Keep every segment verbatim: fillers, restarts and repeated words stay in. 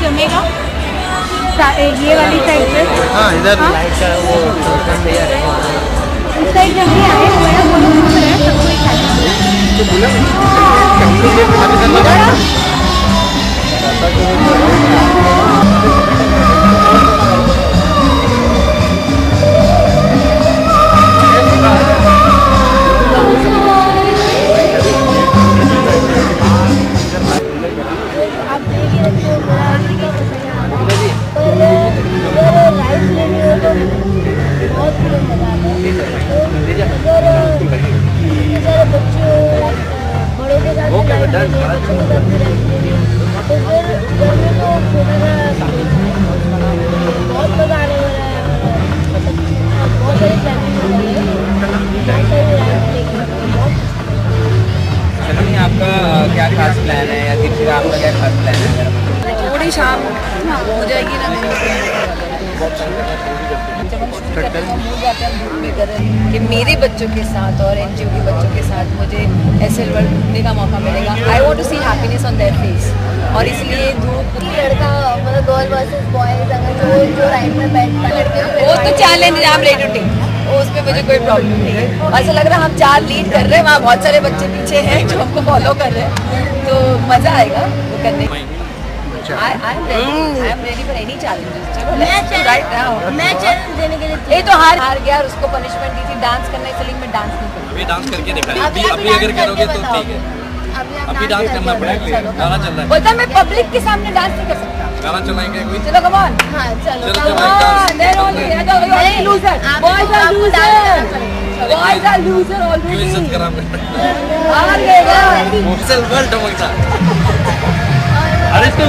जमेगा ये वाली साइड पे। हाँ इधर लाइट का वो इस साइड जब भी आए मेरा बोलो है सबको एक साथ तो बोला आपका क्या खास प्लान है या फिर आपका क्या खास प्लान है? थोड़ी शाम हो जाएगी ना कि मेरे बच्चों के साथ और एनजीओ के बच्चों के साथ मुझे एसएल वर्ल्ड घूमने का मौका मिलेगा। I want to see happiness on their face और इसलिए धूप लड़का मतलब गर्ल वर्सेस बॉयज अगर जो जो राइड में बैठता लड़के वो तो challenge I am ready to take, उसमें मुझे कोई प्रॉब्लम नहीं है। ऐसा लग रहा है हम चार लीड कर रहे हैं, वहाँ बहुत सारे बच्चे पीछे हैं जो हमको फॉलो कर रहे हैं, तो मजा आएगा वो करने में। I am ready. I am ready for any challenges. चलो let's do right now. मैं चैलेंज देने के लिए ये तो हार हार गया और उसको पनिशमेंट दी थी डांस करने, इसलिए मैं डांस नहीं करूँगी। अभी डांस करके दिखाइए। अभी अभी अगर करोगे तो ठीक है। अभी डांस करना पड़ेगा। गाना चल रहा है। बोलता मैं पब्लिक के सामने डांस नहीं कर सकता। गाना चलाएंगे कोई? चलो come on. हाँ चलो Come on. They're only they're loser. Boys are loser. Boys are loser already. क्यों इज्जत करा मैं? हार गएगा। मुझसे वर्ल्ड टमकता। अरे तो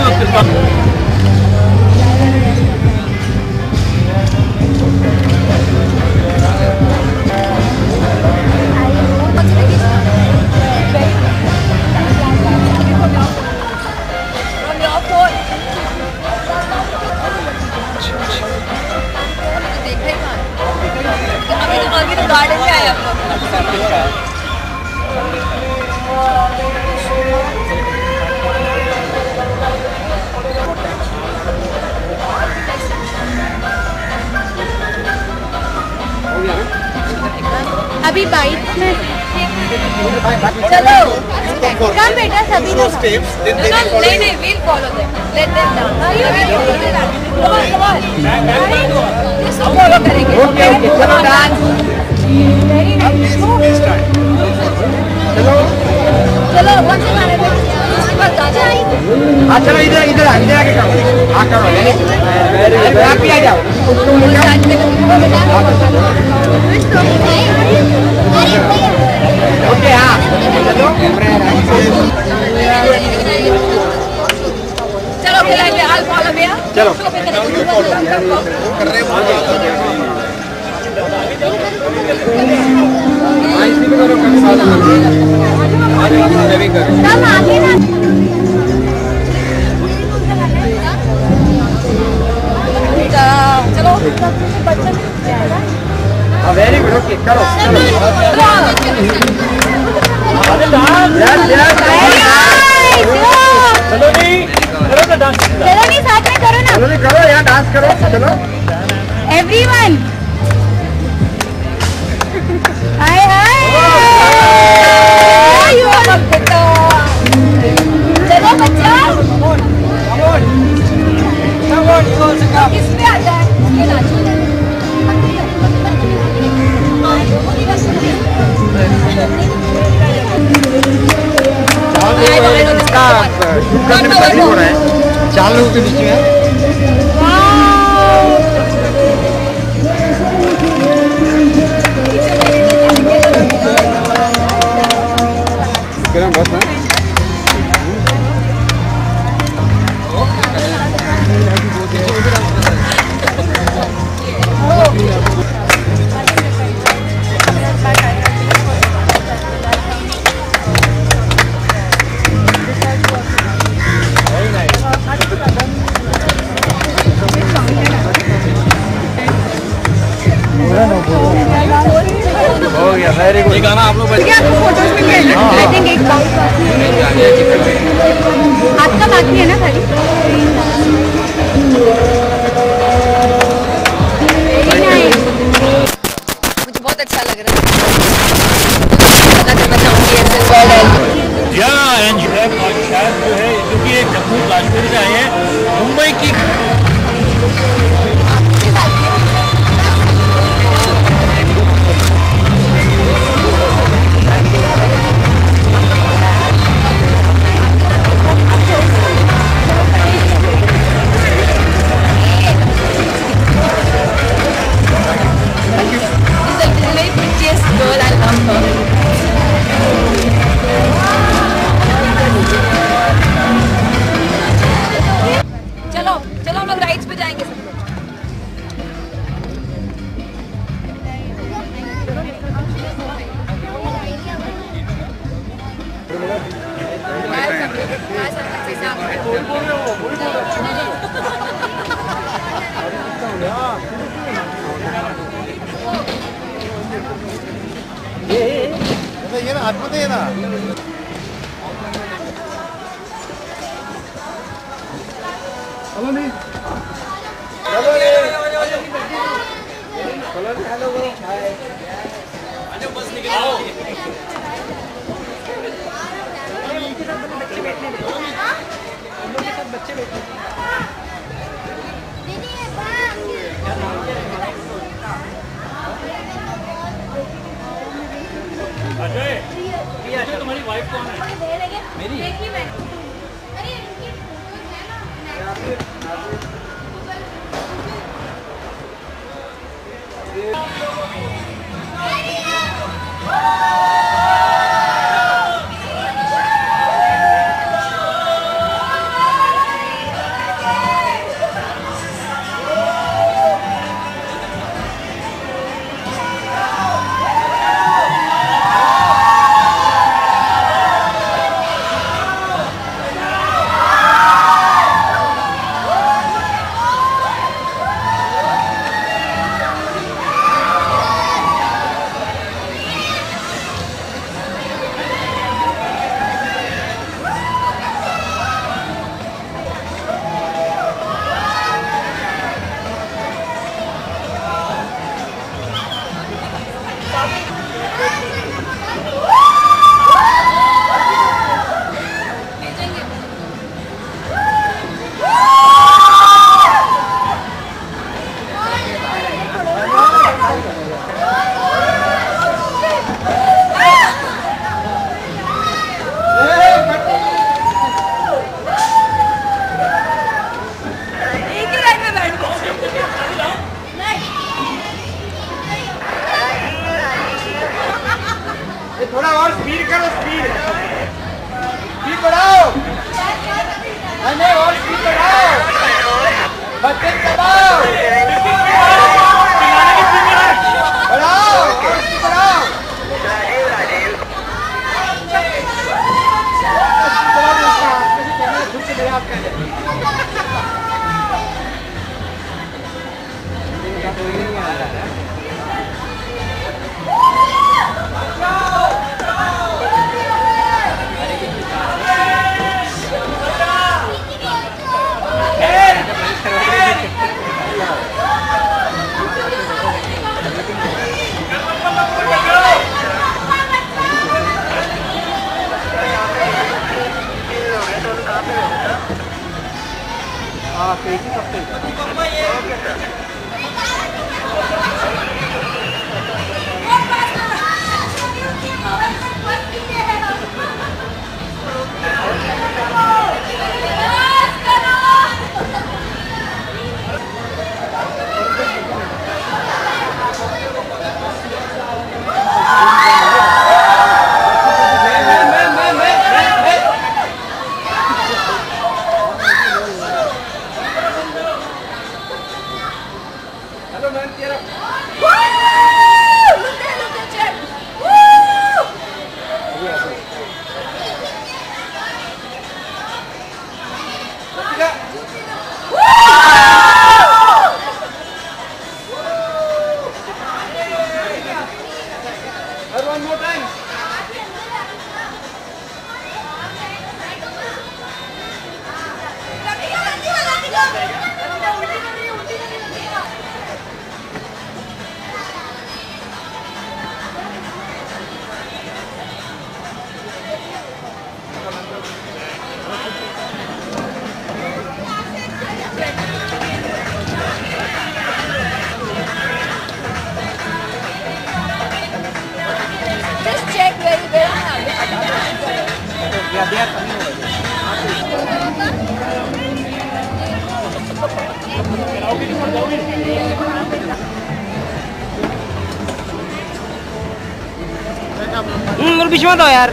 गार्डन में आए हम लोग। अभी बाइक में चलो कम बेटा सभी लोग नहीं नहीं we'll follow them, let them down, come on come on इसको follow करेंगे। ओके ओके चलो डांस चलो चलो कौन से गाने पे उसके बाद गाना है। हाँ चलो इधर इधर इधर आके करो। हाँ करो आप भी आ जाओ। ओके हाँ चलो चलो खिलाएंगे हाल फॉलो भैया चलो चलो वेरी गुड ओके करो चलो चलो नहीं करो ना डांस चलो नहीं साथ में करो ना। चलो नहीं करो यार डांस करो चलो एवरीवन हाय हाय चलो बच्चा किसमें आता है ये नाचो चार लोगों के बीच में बस है हो गया वेरी गुड। गाना आप लोग फोटोज में आई थिंक एक आपका बाकी है ना खाली। मुझे बहुत अच्छा लग रहा है। पता करना चाहूँगी ऐसे या एंड शायद जो है क्योंकि ये जम्मू कश्मीर से आए हैं मुंबई की चलो चलो हम लोग राइड्स पे जाएंगे सब लोग। ये ना आतमध्ये ये ना चलो नहीं चलो चलो बस निकलो। बच्चे बैठे अजय अजय तुम्हारी वाइफ कौन है? मेरी थोड़ा और स्पीड करो, स्पीड स्पीड बढ़ाओ, नहीं और स्पीड बढ़ाओ, बटन दबाओ, बढ़ाओ और स्पीड बढ़ाओ, हाँ कैसी सकते One more time. Yeah they are coming over. Hmm बीच में दो यार।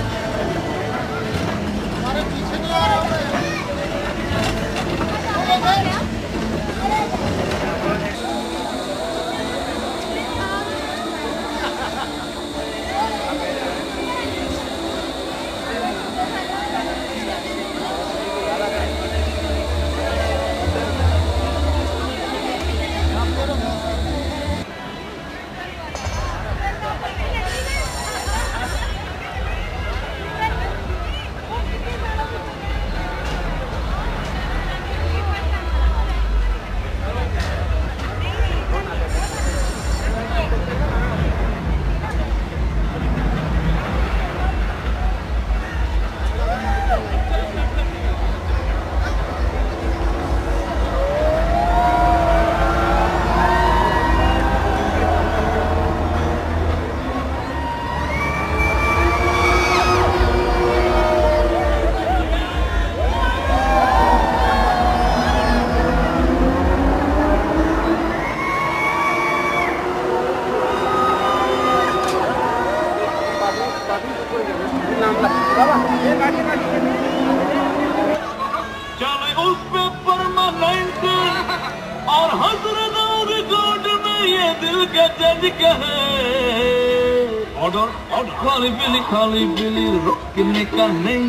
चले उस पे परमानेंट और हजरत रिकॉर्ड में ये दिल का जज कहे ऑर्डर ऑर्डर खाली पीली खाली पीली रोकने का नहीं।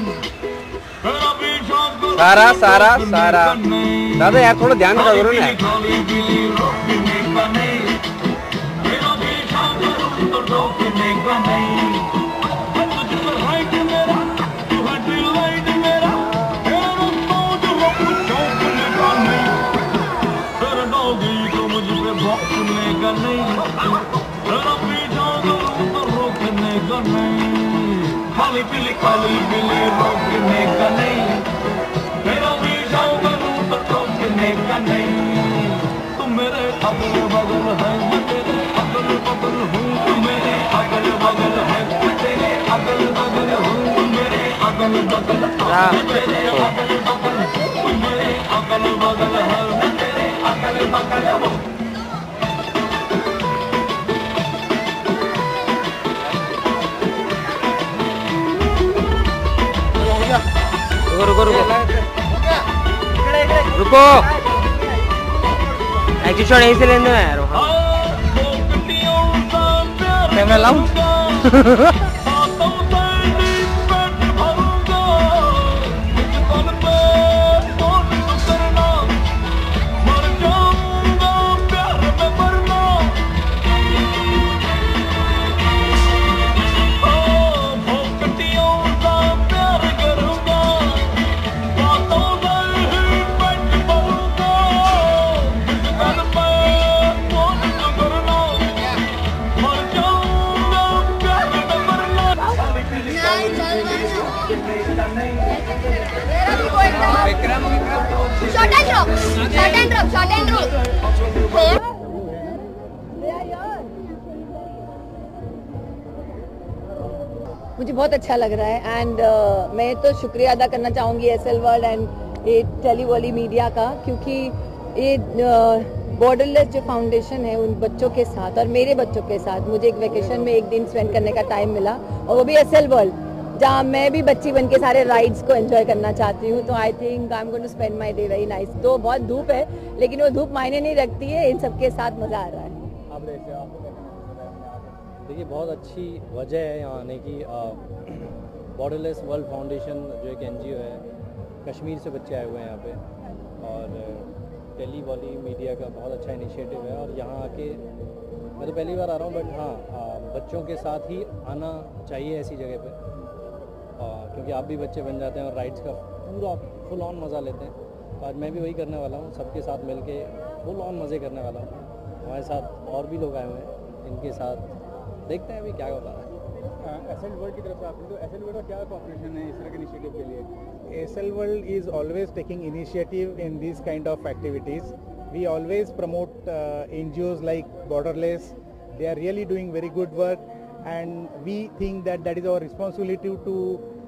सारा सारा सारा दादा यार थोड़ा ध्यान करो ना। खाली पीली रोकने का नहीं मेरा पीछा करूं तो रोकने का नहीं। खाली पीली खाली पीली रोकने का नहीं मेरा भी जाओ करूं तो रोकने का नहीं। तुम मेरे अगल बगल है मैं तेरे अगल बगल हूँ तुम मेरे अगल बगल है मैं तेरे अगल बगल हूँ तुम मेरे अगल बगल तेरे अगल बगल तुम मेरे अगल बगल है मैं तेरे अगल बगल हूँ। रुको रुको रुको रुको एक्चुअली शॉट यहीं से लेने में यार। कैमरा लाऊं। Short and drop, short and drop, short and drop. मुझे बहुत अच्छा लग रहा है एंड uh, मैं तो शुक्रिया अदा करना चाहूँगी एस एल वर्ल्ड एंड ये टेलीवॉली मीडिया का, क्योंकि ये बॉर्डरलेस जो फाउंडेशन है उन बच्चों के साथ और मेरे बच्चों के साथ मुझे एक वेकेशन में एक दिन स्पेंड करने का टाइम मिला, और वो भी एस एल वर्ल्ड जहाँ मैं भी बच्ची बन के सारे राइड्स को एंजॉय करना चाहती हूँ। तो I think I am going to spend my day very nice. तो बहुत धूप है लेकिन वो धूप मायने नहीं रखती है, इन सबके साथ मज़ा आ रहा है। देखिए बहुत अच्छी वजह है यहाँ आने की। बॉर्डरलेस वर्ल्ड फाउंडेशन जो एक एन जी ओ है, कश्मीर से बच्चे आए हुए हैं यहाँ पे, और टेलीवॉली मीडिया का बहुत अच्छा इनिशिएटिव है। और यहाँ आके मैं तो पहली बार आ रहा हूँ, बट हाँ बच्चों के साथ ही आना चाहिए ऐसी जगह पे, क्योंकि आप भी बच्चे बन जाते हैं और राइड्स का पूरा फुल ऑन मज़ा लेते हैं। तो आज मैं भी वही करने वाला हूँ, सबके साथ मिल के फुल ऑन मज़े करने वाला हूँ। हमारे साथ और भी लोग आए हुए हैं, इनके साथ देखते हैं अभी क्या होता है। एस एल वर्ल्ड की तरफ से आपने, तो एस एल वर्ल्ड का क्या कोऑपरेशन है इस तरह के इनिशिएटिव के लिए? S L world is always taking initiative in this kind of activities. We always promote N G Os like borderless. They are really doing very good work, and we think that that is our responsibility to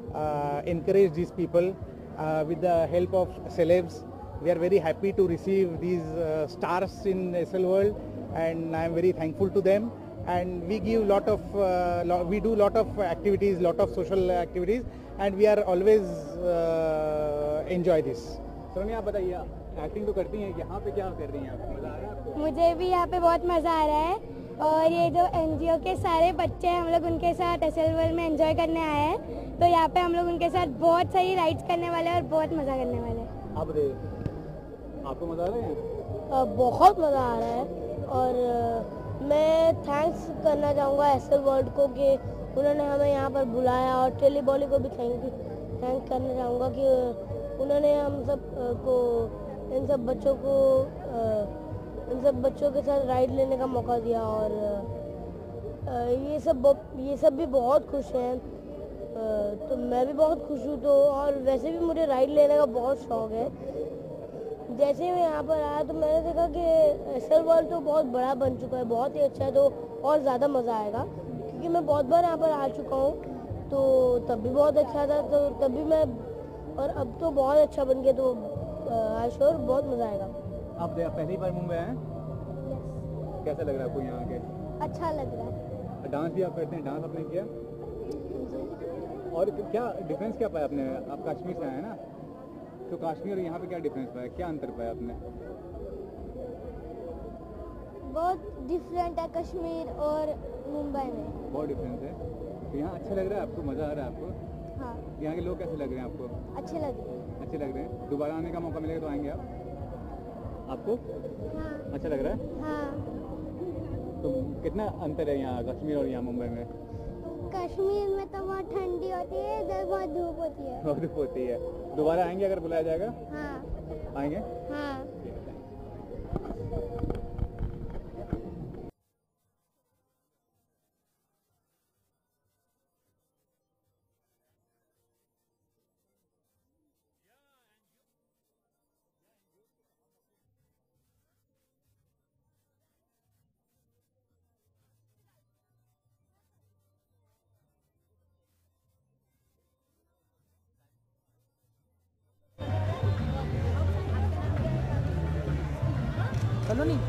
uh, encourage these people uh, with the help of celebs. We are very happy to receive these uh, stars in S L World, and I am very thankful to them. And we give lot of uh, lo we do lot of activities, lot of social activities, and we are always uh, enjoy this. Sonia आप बताइए, acting तो करती हैं, यहाँ पे क्या कर रही हैं आप? मजा आ रहा है आपको? मुझे भी यहाँ पे बहुत मज़ा आ रहा है, और ये जो एनजीओ के सारे बच्चे हैं, हम लोग उनके साथ एस एल वर्ल्ड में एंजॉय करने आए हैं, तो यहाँ पे हम लोग उनके साथ बहुत सारी राइड्स करने वाले हैं और बहुत मज़ा करने वाले हैं। आप बताइए, आपको मज़ा आ रहा है? बहुत मज़ा आ रहा है, और मैं थैंक्स करना चाहूँगा एस एल वर्ल्ड को कि उन्होंने हमें यहाँ पर बुलाया, और टेलीबॉली को भी थैंक यू थैंक करना चाहूँगा कि उन्होंने हम सब को, इन सब बच्चों को इन सब बच्चों के साथ राइड लेने का मौका दिया। और ये सब ये सब भी बहुत खुश हैं, तो मैं भी बहुत खुश हूँ। तो और वैसे भी मुझे राइड लेने का बहुत शौक़ है। जैसे ही मैं यहाँ पर आया तो मैंने देखा कि एस एल वर्ल्ड तो बहुत बड़ा बन चुका है, बहुत ही अच्छा है, तो और ज़्यादा मज़ा आएगा, क्योंकि मैं बहुत बार यहाँ पर आ चुका हूँ, तो तब भी बहुत अच्छा था, तो तब भी मैं, और अब तो बहुत अच्छा बन गया, तो आई श्योर बहुत मज़ा आएगा। आप पहली बार मुंबई आए हैं? कैसा लग रहा है आपको यहाँ आके? अच्छा लग रहा है। डांस भी आप करते हैं, डांस आपने किया? और क्या डिफरेंस क्या पाया आपने? आप कश्मीर से आए हैं ना, तो कश्मीर और यहाँ पे क्या डिफरेंस पाया, क्या अंतर पाया आपने? बहुत डिफरेंट है कश्मीर और मुंबई में, बहुत डिफरेंस है। तो यहाँ अच्छा लग रहा है आपको, मज़ा आ रहा है आपको? हाँ। यहाँ के लोग कैसे लग रहे हैं आपको? अच्छे लग रहे हैं। अच्छे लग रहे हैं। दोबारा आने का मौका मिलेगा तो आएंगे आप? आपको हाँ। अच्छा लग रहा है? हाँ। तो कितना अंतर है यहाँ कश्मीर और यहाँ मुंबई में? कश्मीर में तो बहुत ठंडी होती है, इधर बहुत धूप होती है। बहुत धूप होती है। दोबारा आएंगे अगर बुलाया जाएगा? हाँ। आएंगे? हाँ। चलो नहीं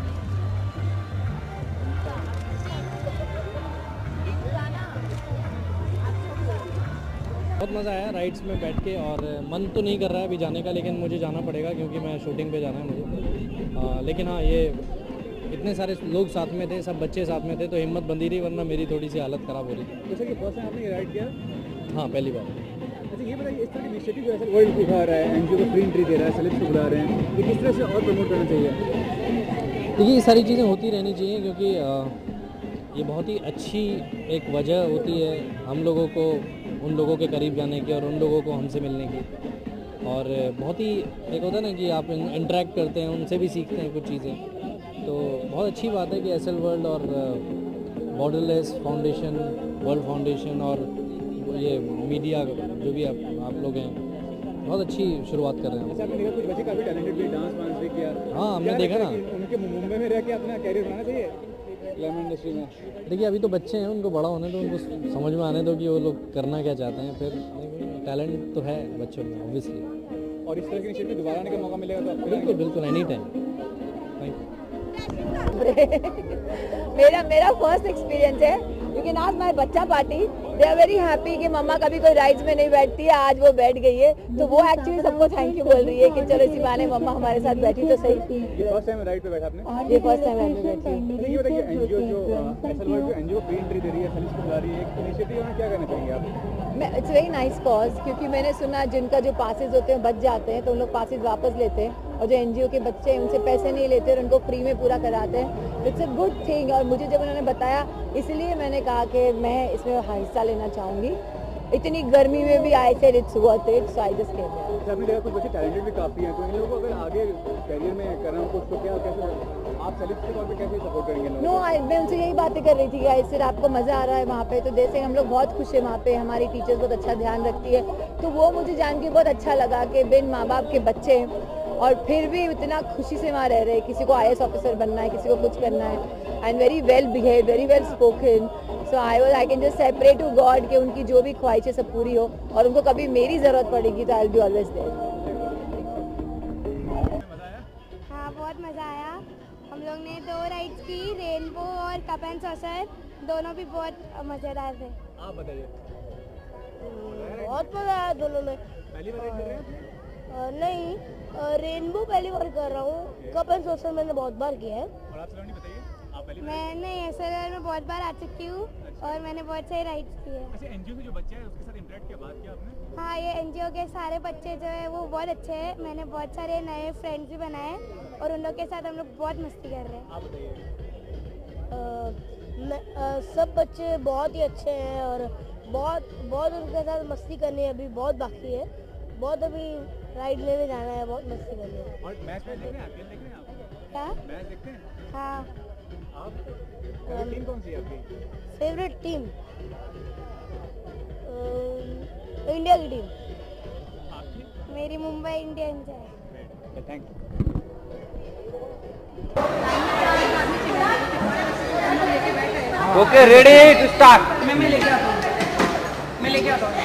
बहुत मज़ा आया राइड्स में बैठ के, और मन तो नहीं कर रहा है अभी जाने का, लेकिन मुझे जाना पड़ेगा क्योंकि मैं शूटिंग पे जाना है मुझे। आ, लेकिन हाँ, ये इतने सारे लोग साथ में थे, सब बच्चे साथ में थे, तो हिम्मत बंधी रही, वरना मेरी थोड़ी सी हालत ख़राब हो रही थी। जैसे कि फर्स्ट टाइम आपने ये राइड किया? हाँ, पहली बार। अच्छा ये बताइए, इस तरह की इनिशिएटिव जो है वर्ल्ड उठा रहा है, एनजीओ को फ्री एंट्री दे रहा है, सेलेब्स को बुला रहे हैं, ये किस तरह से और प्रमोट करना चाहिए? देखिए, ये सारी चीज़ें होती रहनी चाहिए, क्योंकि ये बहुत ही अच्छी एक वजह होती है हम लोगों को उन लोगों के करीब जाने की और उन लोगों को हमसे मिलने की। और बहुत ही एक होता है ना कि आप इंटरेक्ट करते हैं, उनसे भी सीखते हैं कुछ चीज़ें, तो बहुत अच्छी बात है कि एस एल वर्ल्ड और बॉर्डरलेस फाउंडेशन, वर्ल्ड फाउंडेशन और ये मीडिया जो भी आप आप लोग हैं, बहुत अच्छी शुरुआत कर रहे हैं। अच्छा, आपने देखा कुछ बच्चे काफ़ी टैलेंटेड भी, डांस वांस भी किया? हाँ, हमने देखा ना। उनके मुंबई में रह के अपना कैरियर बनाना चाहिए फिल्म इंडस्ट्री में। देखिए, अभी तो बच्चे हैं, उनको बड़ा होने दो, उनको समझ में आने दो कि वो लोग करना क्या चाहते हैं, फिर टैलेंट तो है बच्चों में ऑब्वियसली। और इस तरह की इनिशिएटिव दोबारा आने का मौका मिलेगा तो आपको? बिल्कुल बिल्कुल, एनी टाइम। Thank you. मेरा मेरा फर्स्ट एक्सपीरियंस है, क्योंकि आज माय बच्चा party, they are very happy कि मम्मा कभी कोई राइड्स में नहीं बैठती है, आज वो बैठ गई है, तो वो एक्चुअली सबको थैंक यू बोल रही है कि चलो इसी बहाने मम्मा हमारे साथ बैठी तो सही। ये फर्स्ट टाइम राइड पे बैठा आपने? ये फर्स्ट टाइम राइड पे बैठी। ये बताइए, एनजीओ जो एस एल वर्ल्ड जो एनजीओ फ्री एंट्री दे रही है, सर्विस को बुला रही है, एक इनिशिएटिव में क्या करना चाहेंगे आप? मैं इट्स वेरी नाइस कॉज, क्योंकि मैंने सुना जिनका जो पासेज होते हैं बच जाते हैं, तो उन लोग पासेज वापस लेते हैं, और जो एनजीओ के बच्चे हैं उनसे पैसे नहीं लेते और उनको फ्री में पूरा कराते हैं। इट्स अ गुड थिंग, और मुझे जब उन्होंने बताया इसलिए मैंने कहा कि मैं इसमें हिस्सा लेना चाहूँगी। इतनी गर्मी में भी I said it's worth it, so I just came here. आपने देखा कुछ बच्चे टैलेंटेड भी काफ़ी हैं, तो इन लोगों को अगर आगे करियर में करना हो कुछ, तो क्या कैसे आप सेलिब्स के तौर पे कैसे सपोर्ट करेंगे? नो, मैं उनसे यही बातें कर रही थी, गाइस फिर आपको मज़ा आ रहा है वहाँ पे, तो जैसे हम लोग बहुत खुश हैं वहाँ पे, हमारी टीचर्स बहुत अच्छा ध्यान रखती है, तो वो मुझे जान के बहुत अच्छा लगा कि बिन माँ बाप के बच्चे और फिर भी इतना खुशी से वहाँ रह रहे हैं। किसी को आई ए एस ऑफिसर बनना है, किसी को कुछ करना है, and very well behave, very well spoken, so I was I can just separate to God कि उनकी जो भी ख्वाहिशें सब पूरी हो, और उनको कभी मेरी ज़रूरत पड़ेगी तो I will be always there. हाँ, बहुत मज़ा आया। हम लोग ने दो राइड्स की, रेनबो और कप एंड सॉसर, दोनों भी बहुत मज़ेदार थे। आप बताइए, बहुत मज़ा आया दोनों में। पहली बार कर रहे हैं? अ, नहीं, रेनबो पहली बार कर रहा हूँ, कप एंड सॉसर मैंने बहुत बार किया है। और आप सलोनी बताइए, आप पहली बार? मैंने एस एल आर में बहुत बार आ चुकी हूँ और मैंने बहुत सारी राइड्स की है। अच्छा, एनजीओ के जो बच्चे हैं उसके साथ इंटरेक्ट किया, बात किया आपने? हाँ, ये एनजीओ के सारे बच्चे जो है वो बहुत अच्छे हैं। मैंने बहुत सारे नए फ्रेंड्स भी बनाए और उन लोग के साथ हम लोग बहुत मस्ती कर रहे हैं। आप बताइए। मैं अ, सब बच्चे बहुत ही अच्छे हैं और बहुत बहुत उनके साथ मस्ती करनी है, अभी बहुत बाकी है, बहुत अभी राइड में भी जाना है, बहुत मस्ती करनी है। और मैच मैच देख रहे हैं, आईपीएल देख रहे हैं आप? क्या? मैच देखते हैं हाँ। आप? फेवरेट टीम कौन सी है आपकी? फेवरेट टीम इंडिया की टीम। आपकी? मेरी मुंबई इंडियंस है। Thank you. Okay, ready to start. मैं मैं लेके आता हूँ मैं लेके आता हूँ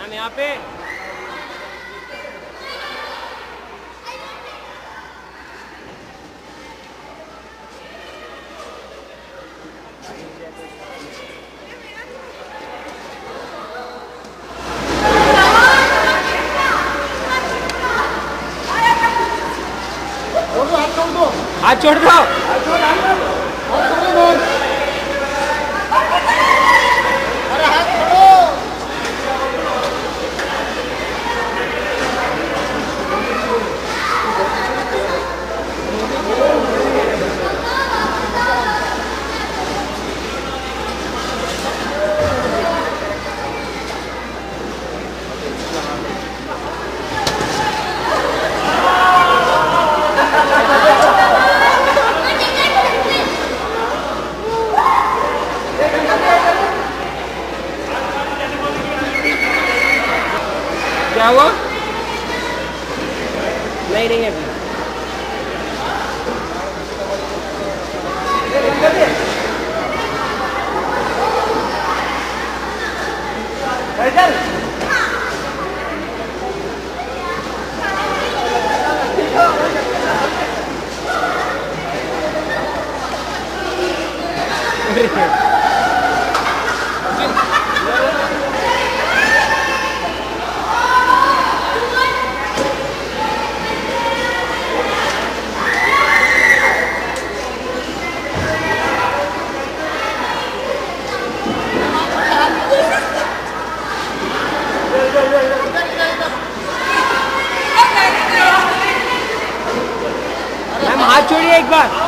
मैम यहाँ पे हाथ छोड़ दो। क्या हुआ? नहीं नहीं अभी मैम हाथ छोड़िए एक बार।